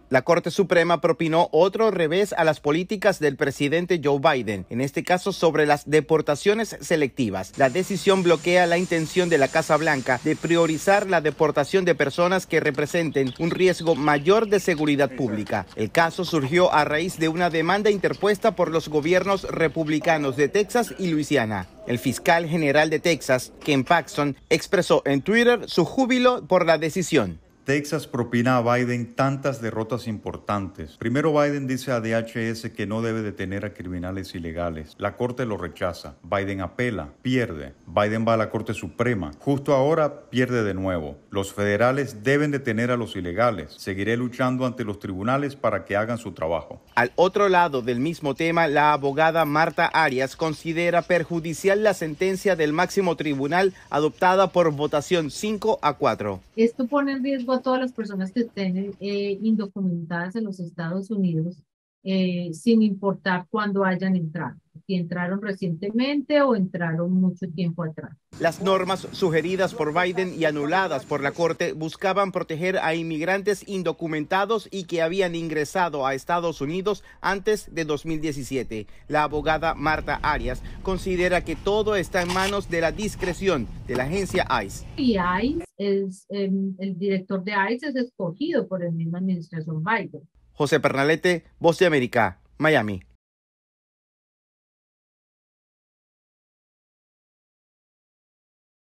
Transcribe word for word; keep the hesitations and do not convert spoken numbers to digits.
La Corte Suprema propinó otro revés a las políticas del presidente Joe Biden, en este caso sobre las deportaciones selectivas. La decisión bloquea la intención de la Casa Blanca de priorizar la deportación de personas que representen un riesgo mayor de seguridad pública. El caso surgió a raíz de una demanda interpuesta por los gobiernos republicanos de Texas y Luisiana. El fiscal general de Texas, Ken Paxton, expresó en Twitter su júbilo por la decisión. Texas propina a Biden tantas derrotas importantes. Primero, Biden dice a D H S que no debe detener a criminales ilegales. La Corte lo rechaza. Biden apela, pierde. Biden va a la Corte Suprema. Justo ahora pierde de nuevo. Los federales deben detener a los ilegales. Seguiré luchando ante los tribunales para que hagan su trabajo. Al otro lado del mismo tema, la abogada Marta Arias considera perjudicial la sentencia del máximo tribunal adoptada por votación cinco a cuatro. Esto pone en riesgo a todas las personas que estén eh, indocumentadas en los Estados Unidos, eh, sin importar cuándo hayan entrado, si entraron recientemente o entraron mucho tiempo atrás. Las normas sugeridas por Biden y anuladas por la Corte buscaban proteger a inmigrantes indocumentados y que habían ingresado a Estados Unidos antes de dos mil diecisiete. La abogada Marta Arias considera que todo está en manos de la discreción de la agencia ICE. Y ICE, es, eh, el director de ICE es escogido por la misma administración Biden. José Pernalete, Voz de América, Miami.